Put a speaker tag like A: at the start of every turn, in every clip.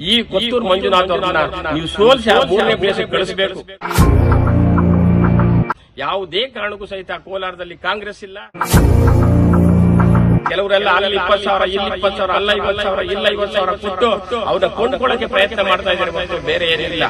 A: ಈ ಕೊತ್ತೂರು ಮಂಜುನಾಥ್ ಅವರನ್ನ ನೀವು ಸೋಲಿಸಿ 3ನೇ ಪ್ಲೇಸ್ ಕಳಿಸಬೇಕು. ಯಾವುದೇ ಕಾರಣಕ್ಕೂ ಸಹಿತ ಕೋಲಾರದಲ್ಲಿ ಕಾಂಗ್ರೆಸ್ ಇಲ್ಲ. ಕೆಲವರೆಲ್ಲ ಅಲ್ಲಿ 20,000 ಇಲ್ಲಿ 20,000 ಅಲ್ಲ 50,000 ಇಲ್ಲ 50,000 ಕೊಟ್ಟು ಅವನ್ನ ಕೊಂಡ್ಕೊಳ್ಳಕ್ಕೆ ಪ್ರಯತ್ನ ಮಾಡ್ತಾ ಇದ್ದಾರೆ ಮತ್ತು ಬೇರೆ ಏನಿಲ್ಲ.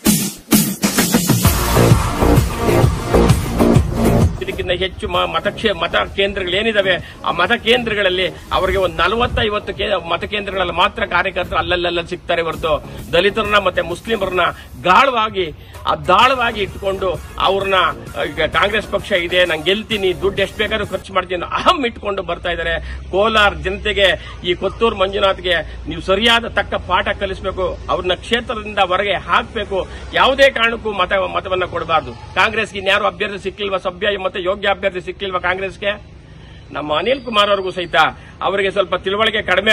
A: ಇದಕ್ಕಿಂತ ಹೆಚ್ಚು ಮತ ಕೇಂದ್ರಗಳೇನಿದಾವೆ ಆ ಮತ ಕೇಂದ್ರಗಳಲ್ಲಿ ಅವರಿಗೆ ಒಂದು 40-50 ಮತಕೇಂದ್ರಗಳಲ್ಲಿ ಮಾತ್ರ ಕಾರ್ಯಕರ್ತರು ಅಲ್ಲಲ್ಲ ಸಿಗ್ತಾರೆ ಹೊರತು ದಲಿತರನ್ನ ಮತ್ತೆ ಮುಸ್ಲಿಮರನ್ನ ದಾಳವಾಗಿ ಇಟ್ಕೊಂಡು ಅವ್ರನ್ನ ಕಾಂಗ್ರೆಸ್ ಪಕ್ಷ ಇದೆ ನಾನು ಗೆಲ್ತೀನಿ ದುಡ್ಡು ಎಷ್ಟು ಬೇಕಾದ್ರೂ ಖರ್ಚು ಮಾಡ್ತೀನಿ ಅಹಂ ಇಟ್ಕೊಂಡು ಬರ್ತಾ ಇದ್ದಾರೆ. ಕೋಲಾರ ಜನತೆಗೆ ಈ ಕೊತ್ತೂರು ಮಂಜುನಾಥ್ಗೆ ನೀವು ಸರಿಯಾದ ತಕ್ಕ ಪಾಠ ಕಲಿಸಬೇಕು. ಅವ್ರನ್ನ ಕ್ಷೇತ್ರದಿಂದ ಹೊರಗೆ ಹಾಕಬೇಕು. ಯಾವುದೇ ಕಾರಣಕ್ಕೂ ಮತವನ್ನ ಕೊಡಬಾರ್ದು. ಕಾಂಗ್ರೆಸ್ಗೆ ಇನ್ಯಾರು ಅಭ್ಯರ್ಥಿ ಸಿಕ್ಕಿಲ್ವಾ, ಸಭ್ಯ ಮತ್ತೆ ಯೋಗ್ಯ ಅಭ್ಯರ್ಥಿ ಸಿಕ್ಕಿಲ್ವಾ ಕಾಂಗ್ರೆಸ್ಗೆ? ನಮ್ಮ ಅನಿಲ್ ಕುಮಾರ್ ಅವ್ರಿಗೂ ಸಹಿತ ಅವರಿಗೆ ಸ್ವಲ್ಪ ತಿಳುವಳಿಕೆ ಕಡಿಮೆ.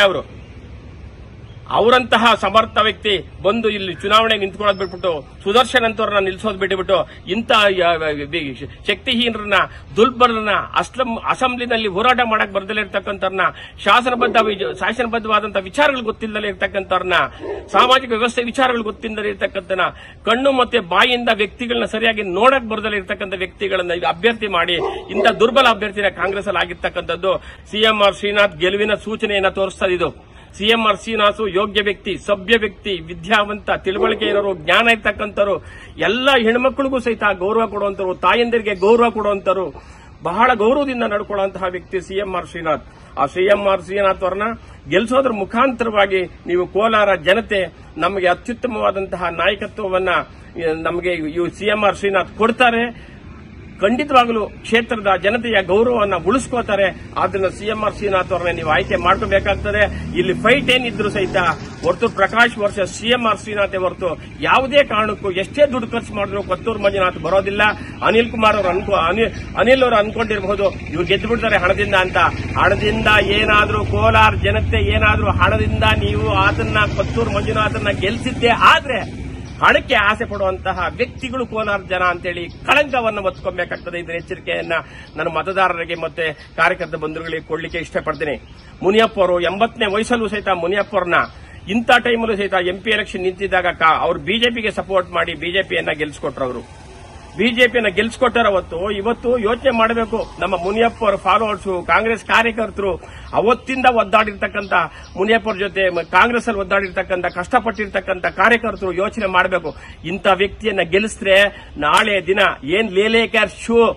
A: ಅವರಂತಹ ಸಮರ್ಥ ವ್ಯಕ್ತಿ ಬಂದು ಇಲ್ಲಿ ಚುನಾವಣೆ ನಿಂತ್ಕೊಳ್ಳೋದು ಬಿಟ್ಬಿಟ್ಟು ಸುದರ್ಶನ್ ಅಂತವ್ರನ್ನ ನಿಲ್ಲಿಸೋದು ಬಿಟ್ಟುಬಿಟ್ಟು ಇಂಥ ಶಕ್ತಿಹೀನರನ್ನ ದುರ್ಬಲರನ್ನ ಅಸೆಂಬ್ಲಿನಲ್ಲಿ ಹೋರಾಟ ಮಾಡಕ್ ಬರ್ದಲೇ ಇರ್ತಕ್ಕಂಥವ್ರನ್ನ ಶಾಸನಬದ್ಧವಾದಂತಹ ವಿಚಾರಗಳು ಗೊತ್ತಿಲ್ಲದಲೇ ಇರ್ತಕ್ಕಂಥವ್ರನ್ನ ಸಾಮಾಜಿಕ ವ್ಯವಸ್ಥೆ ವಿಚಾರಗಳು ಗೊತ್ತಿಲ್ಲದಲೇ ಇರ್ತಕ್ಕಂಥ ಕಣ್ಣು ಮತ್ತೆ ಬಾಯಿಯಿಂದ ವ್ಯಕ್ತಿಗಳನ್ನ ಸರಿಯಾಗಿ ನೋಡಕ್ ಬರ್ದಲೇ ಇರ್ತಕ್ಕಂಥ ವ್ಯಕ್ತಿಗಳನ್ನ ಅಭ್ಯರ್ಥಿ ಮಾಡಿ ಇಂಥ ದುರ್ಬಲ ಅಭ್ಯರ್ಥಿನ ಕಾಂಗ್ರೆಸ್ ಅಲ್ಲಿ ಆಗಿರ್ತಕ್ಕಂಥದ್ದು ಸಿಎಂಆರ್ ಶ್ರೀನಾಥ್ ಗೆಲುವಿನ ಸೂಚನೆಯನ್ನ ತೋರಿಸ್ತಾ ಇದು. ಸಿಎಂಆರ್ ಶ್ರೀನಿವಾಸ್ ಯೋಗ್ಯ ವ್ಯಕ್ತಿ, ಸಭ್ಯ ವ್ಯಕ್ತಿ, ವಿದ್ಯಾವಂತ, ತಿಳುವಳಿಕೆ ಇರೋರು, ಜ್ಞಾನ ಇರ್ತಕ್ಕಂಥವ್ರು, ಎಲ್ಲ ಹೆಣ್ಮಕ್ಳಿಗೂ ಸಹಿತ ಗೌರವ ಕೊಡುವಂತರು, ತಾಯಂದಿರಿಗೆ ಗೌರವ ಕೊಡುವಂತರು, ಬಹಳ ಗೌರವದಿಂದ ನಡ್ಕೊಳ್ಳುವಂತಹ ವ್ಯಕ್ತಿ ಸಿಎಂಆರ್ ಶ್ರೀನಾಥ್. ಆ ಸಿಎಂಆರ್ ಶ್ರೀನಾಥ್ ಅವರನ್ನ ಗೆಲ್ಲಿಸೋದ್ರ ಮುಖಾಂತರವಾಗಿ ನೀವು ಕೋಲಾರ ಜನತೆ ನಮಗೆ ಅತ್ಯುತ್ತಮವಾದಂತಹ ನಾಯಕತ್ವವನ್ನ ನಮಗೆ ಸಿಎಂಆರ್ ಶ್ರೀನಾಥ್ ಕೊಡ್ತಾರೆ. ಖಂಡಿತವಾಗಲೂ ಕ್ಷೇತ್ರದ ಜನತೆಯ ಗೌರವವನ್ನು ಉಳಿಸ್ಕೋತಾರೆ. ಆದ್ರಿಂದ ಸಿಎಂಆರ್ ಶ್ರೀನಾಥ್ ಅವರನ್ನ ನೀವು ಆಯ್ಕೆ ಮಾಡ್ಕೋಬೇಕಾಗ್ತದೆ. ಇಲ್ಲಿ ಫೈಟ್ ಏನಿದ್ರು ಸಹಿತ ಹೊರತು ಪ್ರಕಾಶ್ ವರ್ಷ ಸಿಎಂಆರ್ ಶ್ರೀನಾಥ್ ಹೊರತು ಯಾವುದೇ ಕಾರಣಕ್ಕೂ ಎಷ್ಟೇ ದುಡ್ಡು ಖರ್ಚು ಮಾಡಿದ್ರು ಕೊತ್ತೂರು ಮಂಜುನಾಥ್ ಬರೋದಿಲ್ಲ. ಅನಿಲ್ ಕುಮಾರ್ ಅವರು ಅನಿಲ್ ಅವರು ಅನ್ಕೊಂಡಿರಬಹುದು ಇವ್ರು ಗೆದ್ದು ಬಿಡ್ತಾರೆ ಹಣದಿಂದ ಅಂತ. ಹಣದಿಂದ ಏನಾದ್ರೂ ಕೋಲಾರ ಜನತೆ ಏನಾದ್ರೂ ಹಣದಿಂದ ನೀವು ಅದನ್ನ ಕೊತ್ತೂರು ಮಂಜುನಾಥನ್ನ ಗೆಲ್ಸಿದ್ದೆ ಆದ್ರೆ ಹಣಕ್ಕೆ ಆಸೆ ಪಡುವಂತಹ ವ್ಯಕ್ತಿಗಳು ಕೋಲಾರ ಜನ ಅಂತೇಳಿ ಕಳಂಕವನ್ನು ಹೊತ್ಕೊಬೇಕಾಗ್ತದೆ. ಇದರ ಎಚ್ಚರಿಕೆಯನ್ನ ನನ್ನ ಮತದಾರರಿಗೆ ಮತ್ತೆ ಕಾರ್ಯಕರ್ತ ಬಂಧುಗಳಿಗೆ ಕೊಡ್ಲಿಕ್ಕೆ ಇಷ್ಟಪಡ್ತೀನಿ. ಮುನಿಯಪ್ಪ ಅವರು 80ನೇ ವಯಸ್ಸಲ್ಲೂ ಸಹಿತ ಮುನಿಯಪ್ಪ ಅವ್ರನ್ನ ಇಂಥ ಟೈಮಲ್ಲೂ ಸಹಿತ ಎಂಪಿ ಎಲೆಕ್ಷನ್ ನಿಂತಿದ್ದಾಗ ಅವರು ಬಿಜೆಪಿಗೆ ಸಪೋರ್ಟ್ ಮಾಡಿ ಬಿಜೆಪಿಯನ್ನ ಗೆಲ್ಸ್ಕೊಟ್ರು. ಅವರು ಬಿಜೆಪಿಯನ್ನ ಗೆಲ್ಸ್ಕೊಟ್ಟಾರ. ಇವತ್ತು ಯೋಚನೆ ಮಾಡಬೇಕು. ನಮ್ಮ ಮುನಿಯಪ್ಪ ಅವರ ಫಾಲೋವರ್ಸ್ ಕಾಂಗ್ರೆಸ್ ಕಾರ್ಯಕರ್ತರು ಅವತ್ತಿಂದ ಒದ್ದಾಡಿರ್ತಕ್ಕಂಥ ಮುನಿಯಪ್ಪ ಅವ್ರ ಜೊತೆ ಕಾಂಗ್ರೆಸ್ ಅಲ್ಲಿ ಒದ್ದಾಡಿರ್ತಕ್ಕಂಥ ಕಷ್ಟಪಟ್ಟಿರ್ತಕ್ಕಂಥ ಕಾರ್ಯಕರ್ತರು ಯೋಚನೆ ಮಾಡಬೇಕು. ಇಂಥ ವ್ಯಕ್ತಿಯನ್ನ ಗೆಲ್ಲಿಸಿದ್ರೆ ನಾಳೆ ದಿನ ಏನ್ ಲೇಲೇಕರ್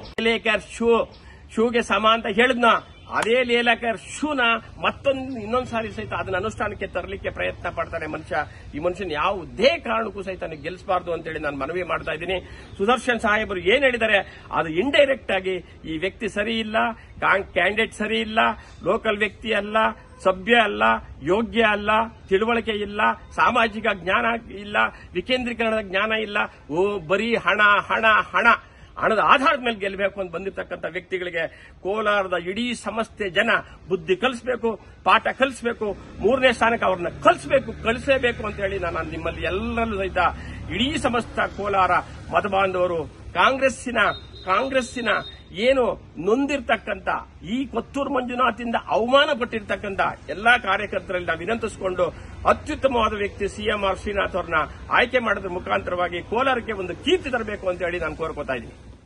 A: ಶೂಗೆ ಸಮ ಅಂತ ಹೇಳಿದ್ನ ಅದೇ ಲೇಲಾಕರ್ ಶೂನ ಇನ್ನೊಂದು ಸಾರಿ ಸಹಿತ ಅದನ್ನ ಅನುಷ್ಠಾನಕ್ಕೆ ತರಲಿಕ್ಕೆ ಪ್ರಯತ್ನ ಪಡ್ತಾನೆ ಮನುಷ್ಯ. ಈ ಮನುಷ್ಯನ ಯಾವುದೇ ಕಾರಣಕ್ಕೂ ಸಹಿತ ಗೆಲ್ಲಿಸಬಾರ್ದು ಅಂತೇಳಿ ನಾನು ಮನವಿ ಮಾಡ್ತಾ ಇದ್ದೀನಿ. ಸುದರ್ಶನ್ ಸಾಹೇಬರು ಏನ್ ಹೇಳಿದ್ದಾರೆ ಅದು ಇಂಡೈರೆಕ್ಟ್ ಆಗಿ ಈ ವ್ಯಕ್ತಿ ಸರಿ ಇಲ್ಲ, ಕ್ಯಾಂಡಿಡೇಟ್ ಸರಿ ಇಲ್ಲ, ಲೋಕಲ್ ವ್ಯಕ್ತಿ ಅಲ್ಲ, ಸಭ್ಯ ಅಲ್ಲ, ಯೋಗ್ಯ ಅಲ್ಲ, ತಿಳುವಳಿಕೆ ಇಲ್ಲ, ಸಾಮಾಜಿಕ ಜ್ಞಾನ ಇಲ್ಲ, ವಿಕೇಂದ್ರೀಕರಣದ ಜ್ಞಾನ ಇಲ್ಲ, ಬರೀ ಹಣದ ಆಧಾರದ ಮೇಲೆ ಗೆಲ್ಲಬೇಕು ಅಂತ ಬಂದಿರತಕ್ಕಂಥ ವ್ಯಕ್ತಿಗಳಿಗೆ ಕೋಲಾರದ ಇಡೀ ಸಮಸ್ತೆ ಜನ ಬುದ್ಧಿ ಕಲಿಸಬೇಕು, ಪಾಠ ಕಲಿಸಬೇಕು, 3ನೇ ಸ್ಥಾನಕ್ಕೆ ಅವ್ರನ್ನ ಕಳಿಸಲೇಬೇಕು ಅಂತ ಹೇಳಿ ನಾನು ನಿಮ್ಮಲ್ಲಿ ಎಲ್ಲರಲ್ಲೂ ಸಹಿತ ಇಡೀ ಸಮಸ್ತ ಕೋಲಾರ ಮತಬಾಂಧವರು ಕಾಂಗ್ರೆಸ್ಸಿನ ಏನು ನೊಂದಿರ್ತಕ್ಕಂಥ ಈ ಕೊತ್ತೂರು ಮಂಜುನಾಥಿಂದ ಅವಮಾನ ಪಟ್ಟಿರ್ತಕ್ಕಂಥ ಎಲ್ಲಾ ಕಾರ್ಯಕರ್ತರಲ್ಲಿ ನಾವು ವಿನಂತಿಸಿಕೊಂಡು ಅತ್ಯುತ್ತಮವಾದ ವ್ಯಕ್ತಿ ಸಿಎಂಆರ್ ಶ್ರೀನಾಥ್ ಅವರನ್ನ ಆಯ್ಕೆ ಮಾಡೋದ್ರ ಮುಖಾಂತರವಾಗಿ ಕೋಲಾರಕ್ಕೆ ಒಂದು ಕೀರ್ತಿ ತರಬೇಕು ಅಂತ ಹೇಳಿ ನಾನು ಕೋರ್ಕೋತಾ ಇದ್ದೀನಿ.